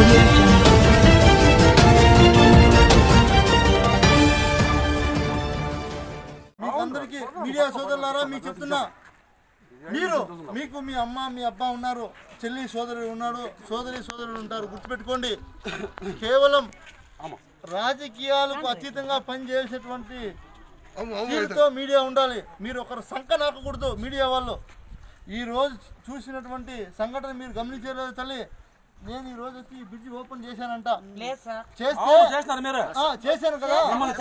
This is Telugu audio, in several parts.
అందరికీ మీడియా సోదరులారా మీకు చెప్తున్నా, మీరు మీకు మీ అమ్మ మీ అబ్బా ఉన్నారు, చెల్లి సోదరుడు ఉన్నాడు, సోదరుడు ఉంటారు. గుర్తుపెట్టుకోండి, కేవలం రాజకీయాలకు అతీతంగా పనిచేసేటువంటి తీరుతో మీడియా ఉండాలి. మీరు ఒకరు సంఖ నాకకూడదు. మీడియా వాళ్ళు ఈరోజు చూసినటువంటి సంఘటన మీరు గమనించలేదు తల్లి. నేను ఈ రోజు వచ్చి బ్రిడ్జ్ ఓపెన్ చేశానంట. చేశాను కదా.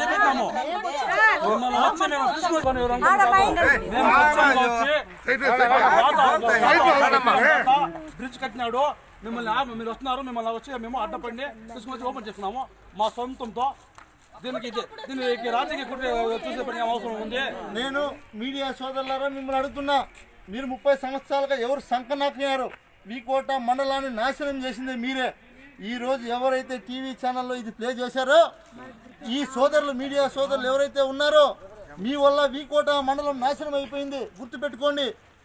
బ్రిడ్జ్ కట్టినాడు, మిమ్మల్ని మీరు వస్తున్నారు, మిమ్మల్ని వచ్చి మేము అడ్డపడి తీసుకొచ్చి ఓపెన్ చేస్తున్నాము మా సొంతంతో. దీనికి రాజకీయ చూసే పని అవసరం ఉంది. నేను మీడియా సోదరులారా మిమ్మల్ని అడుగుతున్నా, మీరు 30 సంవత్సరాలుగా ఎవరు సంకనాకినారు? వీకోట మండలాన్ని నాశనం చేసిందే మీరే. ఈరోజు ఎవరైతే టీవీ ఛానల్లో ఇది ప్లే చేశారో, ఈ సోదరులు మీడియా సోదరులు ఎవరైతే ఉన్నారో, మీ వల్ల వీకోట మండలం నాశనం అయిపోయింది. గుర్తుపెట్టుకోండి,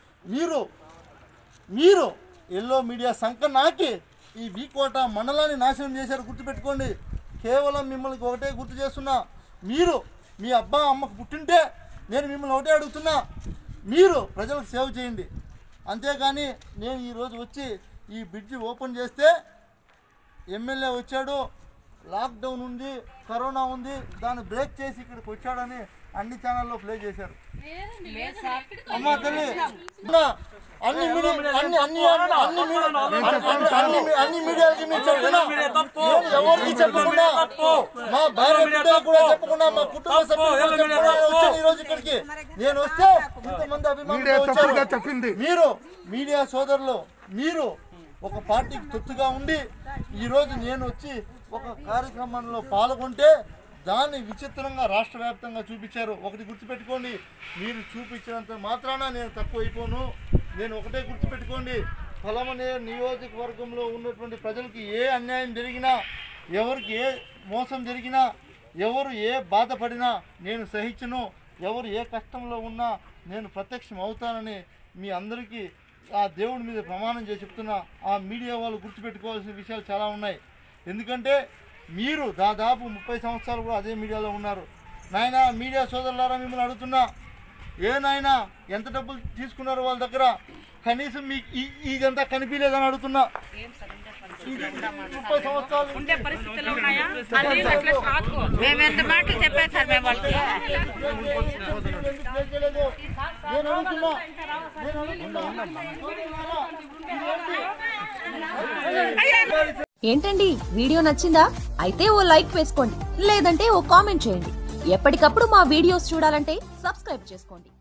మీరు ఎల్లో మీడియా సంకనాకి ఈ వీకోట మండలాన్ని నాశనం చేశారు. గుర్తుపెట్టుకోండి. కేవలం మిమ్మల్ని ఒకటే గుర్తు చేస్తున్నా, మీరు మీ అబ్బా అమ్మకు పుట్టింటే నేను మిమ్మల్ని ఒకటే అడుగుతున్నా, మీరు ప్రజలకు సేవ చేయండి. అంతేగాని నేను ఈరోజు వచ్చి ఈ బ్రిడ్జి ఓపెన్ చేస్తే ఎమ్మెల్యే వచ్చాడు, లాక్డౌన్ ఉంది, కరోనా ఉంది, దాన్ని బ్రేక్ చేసి ఇక్కడికి వచ్చాడని అన్ని ఛానల్లో ప్లే చేశారు. అమ్మా తల్లి, అన్ని మీడియాలకి మీరు చెప్తున్నా, ఎవరికి చెప్పకుండా, మా భార్య బిడ్డలు కూడా చెప్పకుండా, మా కుటుంబ సభ్యులు వచ్చాను ఈరోజు ఇక్కడికి. నేను వస్తే ఇంతమంది అభిమానులు వచ్చారు. మీరు మీడియా సోదరులు, మీరు ఒక పార్టీకి తొత్తుగా ఉండి ఈరోజు నేను వచ్చి ఒక కార్యక్రమంలో పాల్గొంటే దాన్ని విచిత్రంగా రాష్ట్ర వ్యాప్తంగా చూపించారు. ఒకటి గుర్తుపెట్టుకోండి, మీరు చూపించినంత మాత్రాన నేను తక్కువ అయిపోను. నేను ఒకటే గుర్తుపెట్టుకోండి, ఫలమనే నియోజకవర్గంలో ఉన్నటువంటి ప్రజలకి ఏ అన్యాయం జరిగినా, ఎవరికి ఏ మోసం జరిగినా, ఎవరు ఏ బాధపడినా నేను సహించను. ఎవరు ఏ కష్టంలో ఉన్నా నేను ప్రత్యక్షం అవుతానని మీ అందరికీ ఆ దేవుడి మీద ప్రమాణం చేసి చెప్తున్నా. ఆ మీడియా వాళ్ళు గుర్తుపెట్టుకోవాల్సిన విషయాలు చాలా ఉన్నాయి. ఎందుకంటే మీరు దాదాపు 30 సంవత్సరాలు కూడా అదే మీడియాలో ఉన్నారు. నాయన మీడియా సోదరులారా మిమ్మల్ని అడుగుతున్నా, ఏ నాయన ఎంత డబ్బులు తీసుకున్నారు వాళ్ళ దగ్గర? కనీసం మీకు ఇదంతా కనిపించలేదని అడుగుతున్నా. 30 సంవత్సరాలు ఏంటండి, వీడియో నచ్చిందా? అయితే ఓ లైక్ వేసుకోండి, లేదంటే ఓ కామెంట్ చేయండి. ఎప్పటికప్పుడు మా వీడియోస్ చూడాలంటే సబ్స్క్రైబ్ చేసుకోండి.